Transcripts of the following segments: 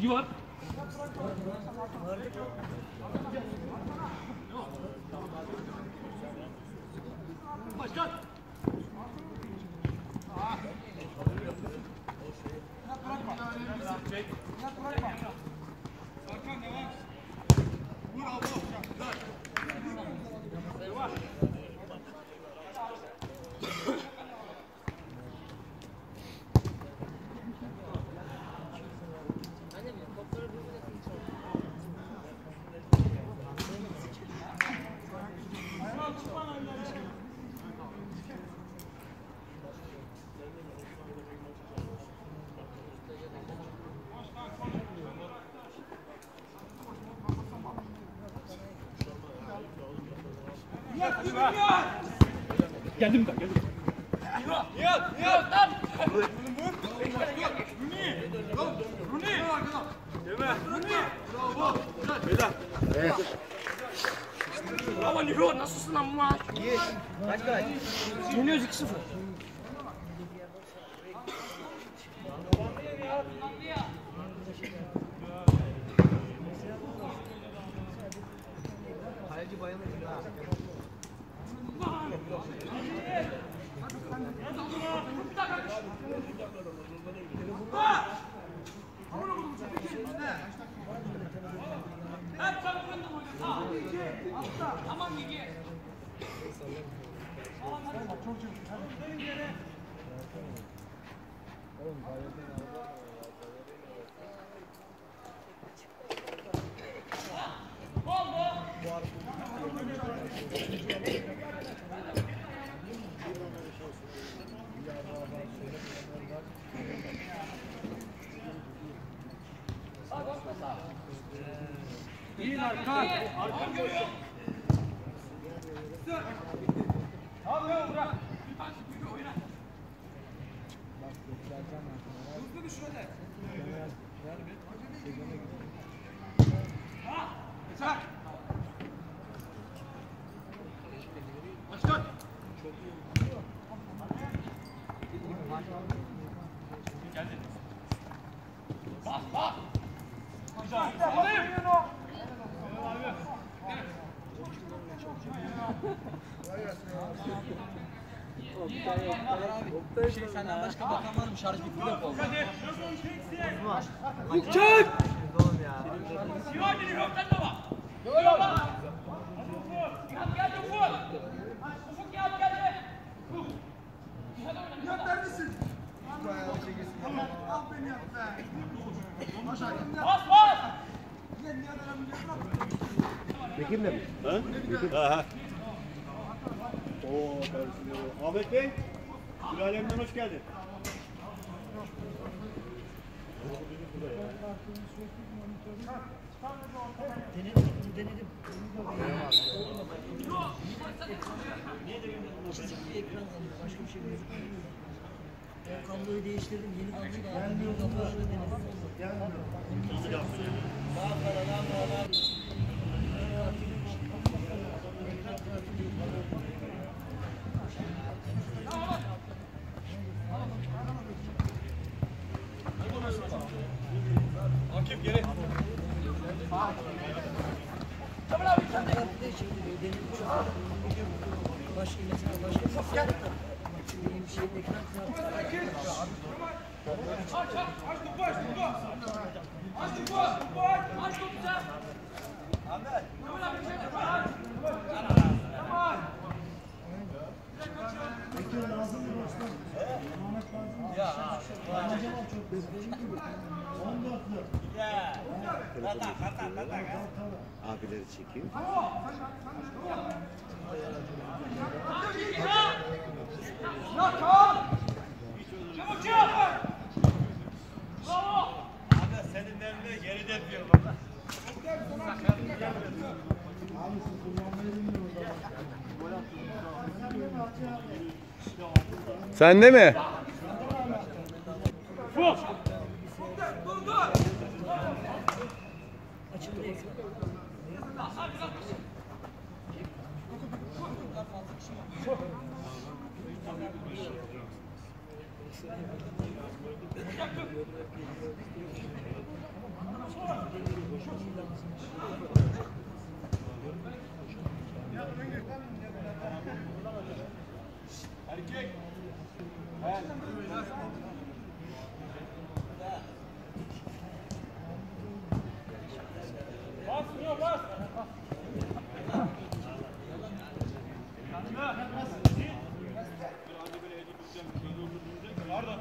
Bilgi var. Başkan. Geldim ben, geldim. Yat, lan! Bravo Nihon, nasılsın lan bu maç? İyi. Kaç kaç? Yeniyoruz 2-0. Kaleci bayılır. Tamam Gigi. İyi arka. Arka görüyor. Abi bırak. Oyna. Hızlı bir şurada. Ha! Geçer. Başkan. Geldi. Bas bas. Güzel. Senden başka bakan var mı? Şarj bitti de oldu. Çık! Oğlum ya. Sivan geliyor, sen de bak. Yok bak. Nihat geldi Ufuk. Ufuk Nihat geldi. Nihat neredesin? Al beni yap be. Bas bas. Nihat aramıyor. Bekir de mi? Ha? Bekir. Ha. Oo, Ahmet Bey, bir alemden hoş geldin. Denedim. Çizikli ekran alıyor. Başka bir şey gözükmüyor. O kabloyu değiştirdim. Yeni kabloyu da aldım. Yeni kabloyu da denedim. Nasıl yaptın? Akif geri. Tamam abi sen de yaptığı için denedim. Başka mesela başka bir şey yaptım. Şimdi yeni bir şey ekran kırarım. Aç topu aç topu. Aç topu. Aç topu sen. Ahmet. Tamam abi sen de aç. Tamam. Bekir lazım mı dostum? Ahmet lazım mı? Ya. Acaba çok bezgin gibi. 14'lü. Ya. Abileri çekiyor. Çabuk çabuk. Bravo. Abi senin evinde geri depiyor baba. Abi siz kullanmayı bilmiyoruz. Sende mi? Ufuk. Açıldı ekran. Erkek. Evet. Bas, yok bas. Pardon.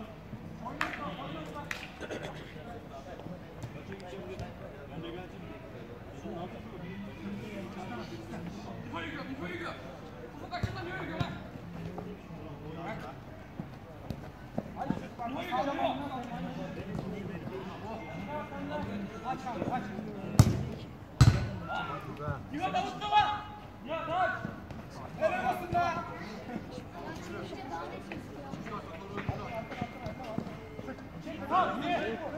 İpo yürüyor. Ufuk açıdan yürüyor lan. İpo yürüyor çabuk. Aç abi aç. Nihat avutta var. Nihat aç. Helal olsun lan. Tamam,